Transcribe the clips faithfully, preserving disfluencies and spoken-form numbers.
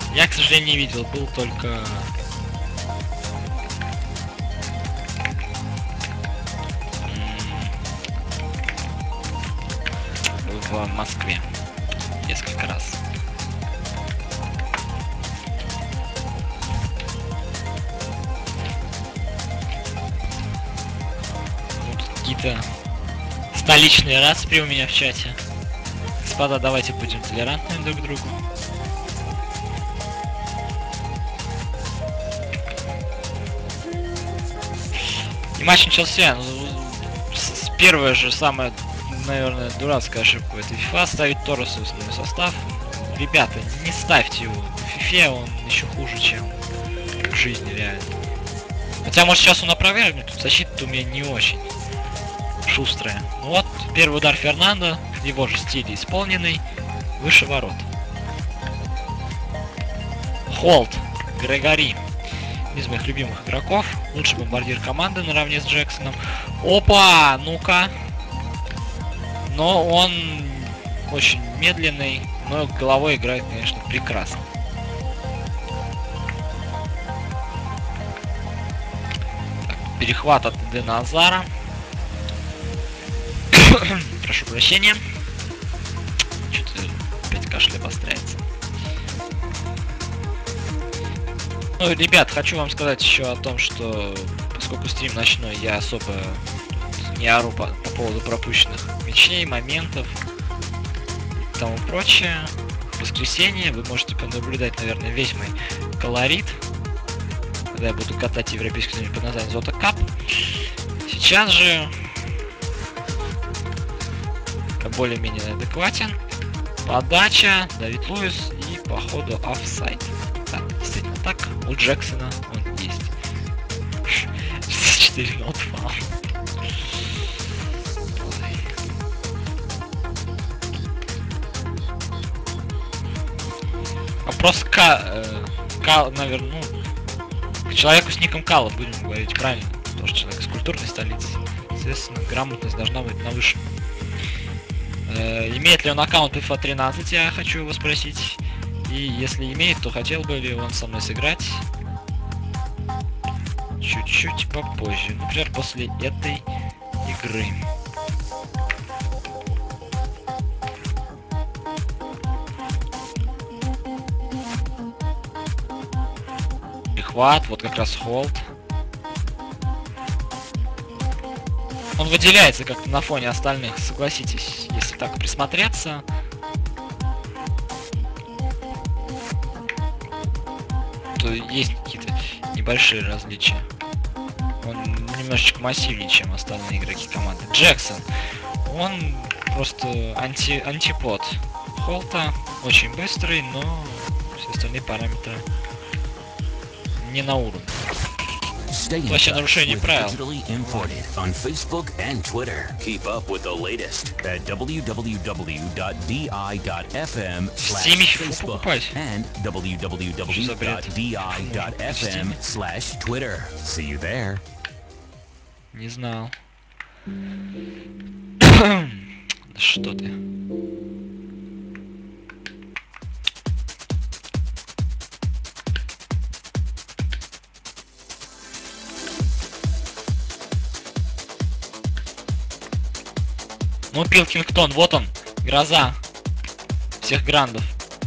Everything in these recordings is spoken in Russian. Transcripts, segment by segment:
Я, к сожалению, не видел, был только... в Москве несколько раз. Вот какие-то столичные распри у меня в чате. Господа, давайте будем толерантными друг к другу. И матч начался. Ну, с, с первая же самая, наверное, дурацкая ошибка в этой FIFA — ставить Торреса в основной состав. Ребята, не ставьте его. В FIFA он еще хуже, чем в жизни реально. Хотя, может, сейчас он опровергнет, тут защита у меня не очень шустрая. Ну вот, первый удар Фернандо, в его же стиле исполненный, выше ворот. Холт, Грегори, из моих любимых игроков, лучший бомбардир команды наравне с Джексоном. Опа, ну-ка. Но он очень медленный, но головой играет, конечно, прекрасно. Так, перехват от Эдена Азара. Прошу прощения. Что-то опять кашель обостряется. Ну, ребят, хочу вам сказать еще о том, что поскольку стрим ночной, я особо не ору по, по поводу пропущенных мячей, моментов и тому прочее. В воскресенье вы можете понаблюдать, наверное, весь мой колорит, когда я буду катать европейский турнир под названием Золото Кап. Сейчас же более-менее адекватен. Подача, Давид Луис и по ходу офсайд. Да, действительно так. У Джексона он есть. шестьдесят четыре not foul. Вопрос К, э, К, наверное, ну, к человеку с ником Кала будем говорить правильно. Тоже человек из культурной столицы. Соответственно, грамотность должна быть на высшем. Э, имеет ли он аккаунт FIFA тринадцать, я хочу его спросить. И если имеет, то хотел бы ли он со мной сыграть чуть-чуть попозже. Например, после этой игры. Перехват, вот как раз холд. Он выделяется как-то на фоне остальных, согласитесь, если так присмотреться. То есть какие-то небольшие различия. Он немножечко массивнее, чем остальные игроки команды. Джексон. Он просто анти антипод Холта. Очень быстрый, но все остальные параметры не на уровне. Вообще нарушение правил. On Facebook and Twitter. Keep up with the latest at w w w dot d i dot f m slash Facebook and w w w dot d i dot f m slash Twitter. See you there. Не знал. Что ты? Ну, Пилкингтон, вот он, гроза всех грандов.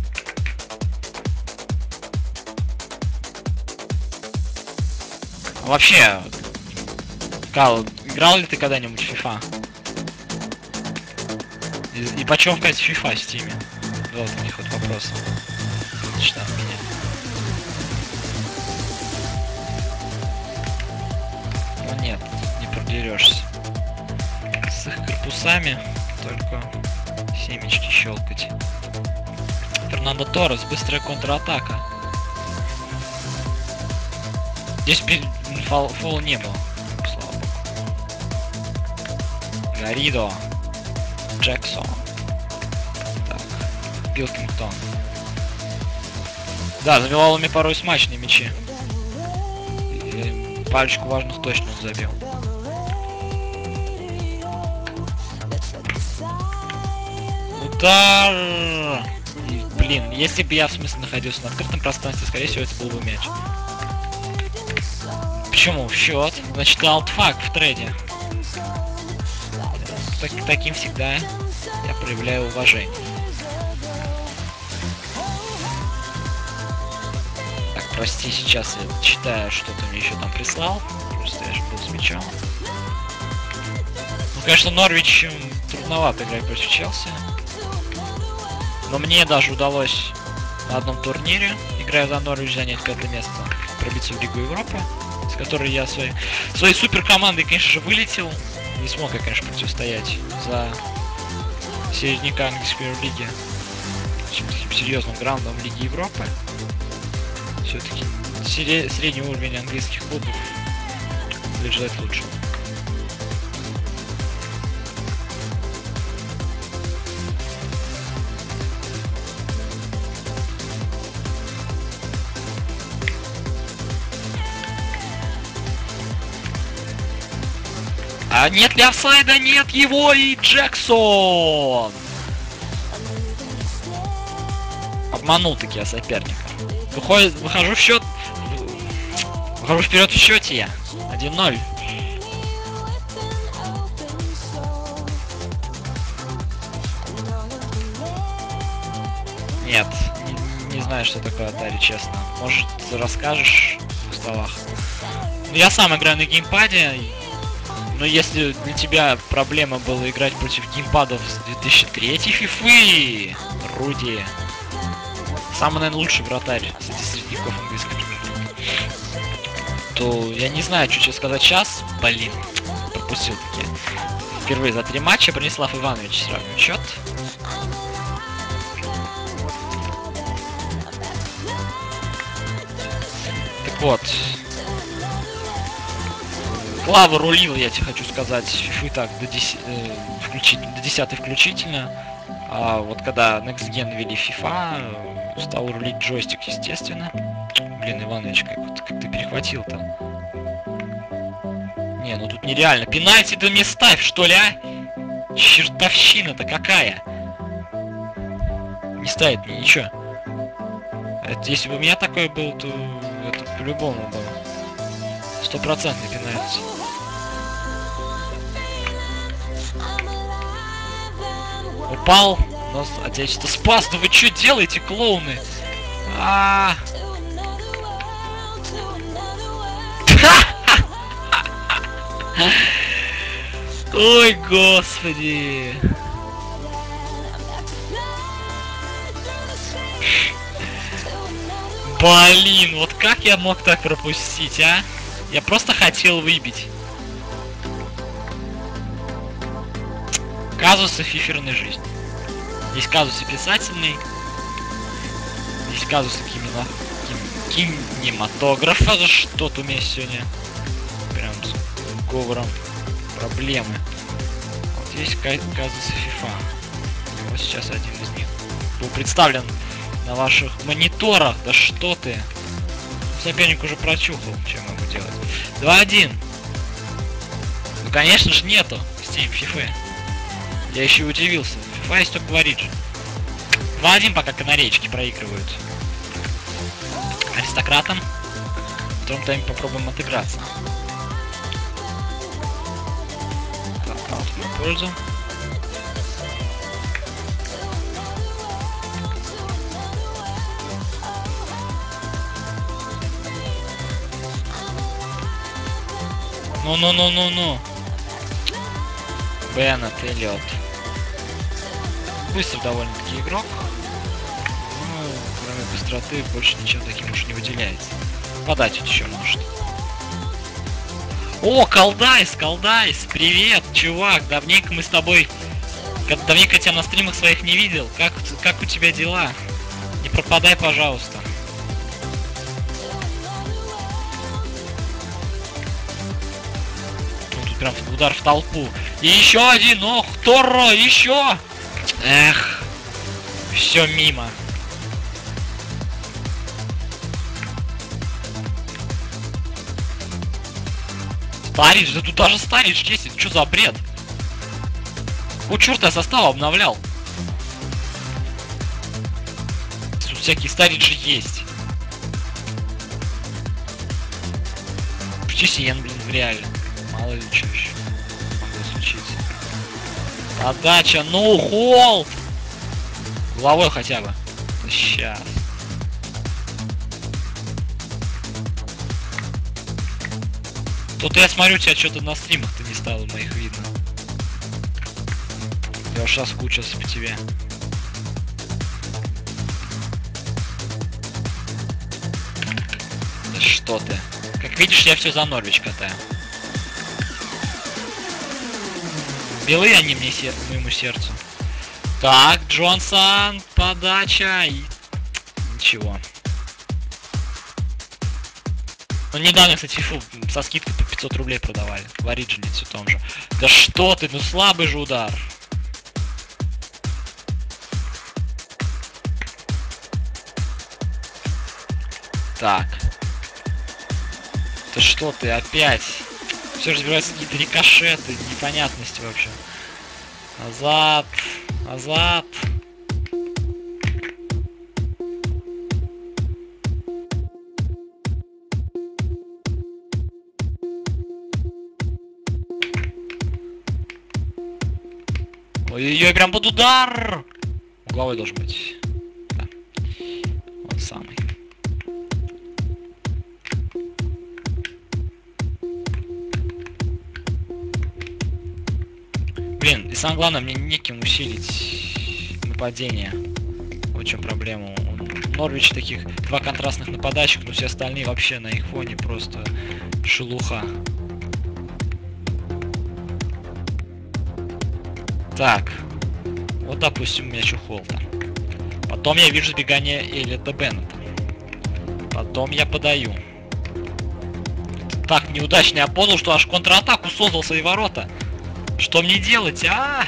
А вообще, Кал, играл ли ты когда-нибудь в FIFA? И, и почем в качестве FIFA в Steam? Вот у них вот вопрос. Лично от меня. Ну нет, не продерешься. С их корпусами только семечки щелкать. Фернандо Торрес, быстрая контратака. Здесь фол, фола не было, слава богу. Гаридо, Джексон, так, Пилкингтон. Да, забивал ими порой смачные мячи. И парочку важных точно он забил. Удар! И блин, если бы я, в смысле, находился на открытом пространстве, скорее всего, это был бы мяч. Почему? В счет. Значит, аутфак в трейде. Так, таким всегда я проявляю уважение. Так, прости, сейчас я читаю, что ты мне еще там прислал. Просто я же был с мячом. Ну, конечно, Норвич трудновато играть против Челси. Но мне даже удалось на одном турнире, играя за Норвич, занять какое-то место, пробиться в Лигу Европы, с которой я своей, своей супер командой, конечно же, вылетел. Не смог я, конечно, противостоять за середняка английской лиги таким серьезным граундом Лиги Европы. Все-таки средний уровень английских клубов лежит лучше. А нет ли офсайда? Нет его, и Джексон! Обманул таки я соперника. Выходит, выхожу в счет. Выхожу вперед в счете я. один ноль. Нет, не, не знаю, что такое Atari, честно. Может, расскажешь в словах? Я сам играю на геймпаде. Но если для тебя проблема была играть против геймпадов с две тысячи третьей фифы, Руди, самый, наверное, лучший вратарь среди средняков английской премьер-лиги, то я не знаю, что тебе сказать сейчас. Блин, пропустил таки. Впервые за три матча Бронислав Иванович сравнивает счет. Так вот. Клава рулил, я тебе хочу сказать, фифы так до десяти, э, включительно, до десятой включительно. А вот когда Next Gen ввели FIFA, э, стал рулить джойстик, естественно. Блин, Иванович, как, вот, как ты перехватил-то? Не, ну тут нереально. Пенальти ты мне ставь, что ли, а? Чертовщина-то какая? Не ставит мне ничего. Это, если бы у меня такое был, то это по-любому было. Стопроцентный пенальти. Упал, но отечество спас. Да вы что делаете, клоуны? А Ой, господи. Блин, вот как я мог так пропустить, а? Я просто хотел выбить. Казусы фиферной жизни. Есть казусы писательные. Есть казусы кинема... кин... кинематографа. За что-то у меня сегодня прям с говором проблемы. Вот есть казусы FIFA. Вот сейчас один из них был представлен на ваших мониторах. Да что ты? Соперник уже прочухал, что могу делать. два один. Ну, конечно же, нету Steam FIFA. Я еще удивился. FIFA есть только в Origin. два один пока канарейчики проигрывают аристократам. В втором тайме попробуем отыграться. Так, в мою пользу. Ну-ну-ну-ну-ну. Беннет, Эллиот. Быстро довольно-таки игрок. Ну, кроме быстроты, больше ничем таким уж не выделяется. Подать еще может. О, Колдайс, Колдайс, привет, чувак. Давненько мы с тобой... Давненько я тебя на стримах своих не видел. Как, как у тебя дела? Не пропадай, пожалуйста. Прям удар в толпу. И еще один. Ох, Торро, еще. Эх. Все мимо. Старич, да тут даже Старич есть. Что за бред? Вот черт, я состав обновлял. всякие стариджи есть. Чисен, блин, в реале. Мало ли что еще могло случиться. Подача, ну холд! Головой хотя бы. Сейчас. Тут я смотрю, тебя что-то на стримах-то не стало моих видно. Я уж соскучился по тебе. Да что ты? Как видишь, я все за Норвич катаю. Белые они мне сер... моему сердцу. Так, Джонсон, подача и... Ничего. Ну, недавно, кстати, фу, со скидкой по пятьсот рублей продавали. В Ориджине все том же. Да что ты, ну слабый же удар. Так. Да что ты, опять? Все разбираются какие-то рикошеты, непонятности вообще. Назад, назад. Ой-ой-ой, прям под удар! Угловой должен быть. Да. Он самый. Блин, и самое главное, мне неким усилить нападение. Вот в чем проблема. У Норвич таких два контрастных нападающих, но все остальные вообще на их фоне просто шелуха. Так, вот допустим у меня Чухолта. Потом я вижу сбегание Эллиота Беннета. Потом я подаю. Так неудачно, я понял, что аж контратаку создал свои ворота. Что мне делать, а?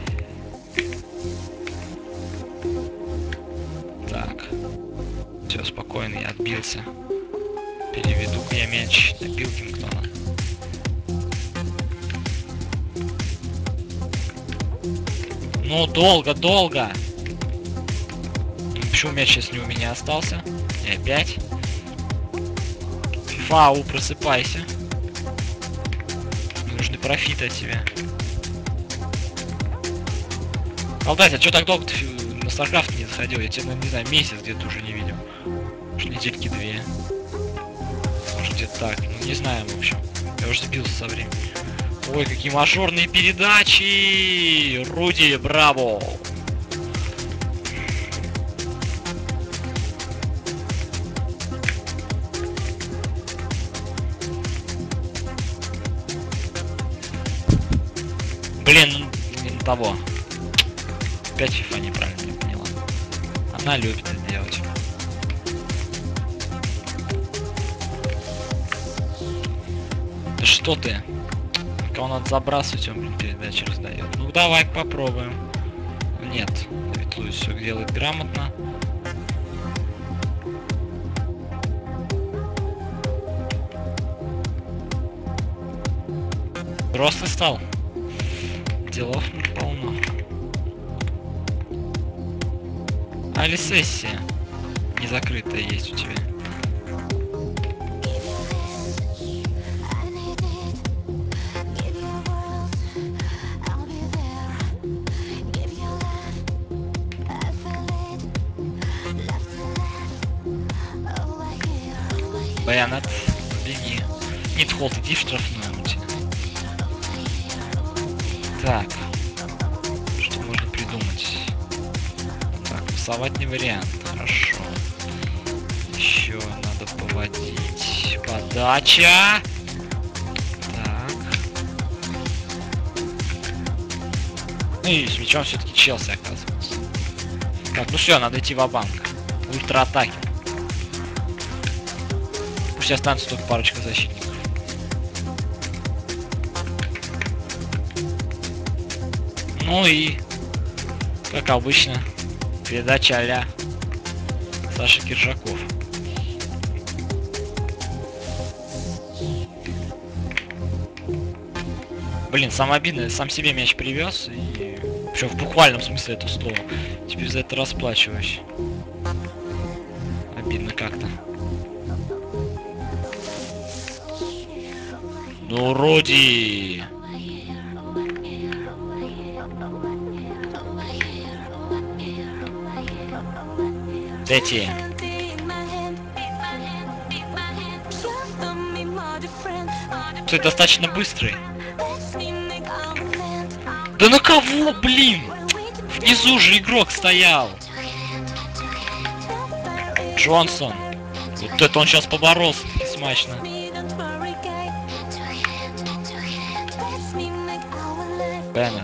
Так. Все, спокойно, я отбился. Переведу-ка я мяч на Пилкингтона. Ну, долго, долго. Почему мяч сейчас не у меня остался? И опять. Фау, просыпайся. Мне нужны профиты от тебя. Алдась, а что так долго ты на StarCraft не заходил? Я тебя, не знаю, месяц где-то уже не видел. Уж недельки две. Может где-то так. Ну не знаю, в общем. Я уже сбился со временем. Ой, какие мажорные передачи! Руди, браво! Блин, не на того. Опять FIFA неправильно не поняла. Она любит это делать. Да что ты? Кого надо забрасывать, он, блин, передачи раздает. Ну давай попробуем. Нет, Давид Луис все делает грамотно. Взрослый стал. Делов полно. Али сессия не закрытая есть у тебя. Баянат, беги. Нет, холд, иди в штрафную. Так, что можно придумать? Так, пасовать не вариант, хорошо. Еще надо поводить. Подача. Так. Ну и с мячом все-таки Челси оказывается. Так, ну все, надо идти ва-банк. Ультра-атаки. Пусть останется только парочка защитников. Ну и, как обычно, передача а-ля Саша Киржаков. Блин, самое обидное, сам себе мяч привез, и причем в буквальном смысле это слово. Теперь за это расплачиваюсь. Обидно как-то. Ну, вроде... Эти... Ты достаточно быстрый. Да на кого, блин? Внизу же игрок стоял. Джонсон. Вот это он сейчас поборолся смачно. Беннет.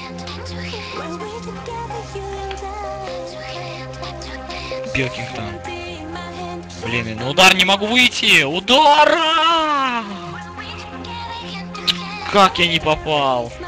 Билкингтон. Блин, на удар не могу выйти. Удара! Как я не попал?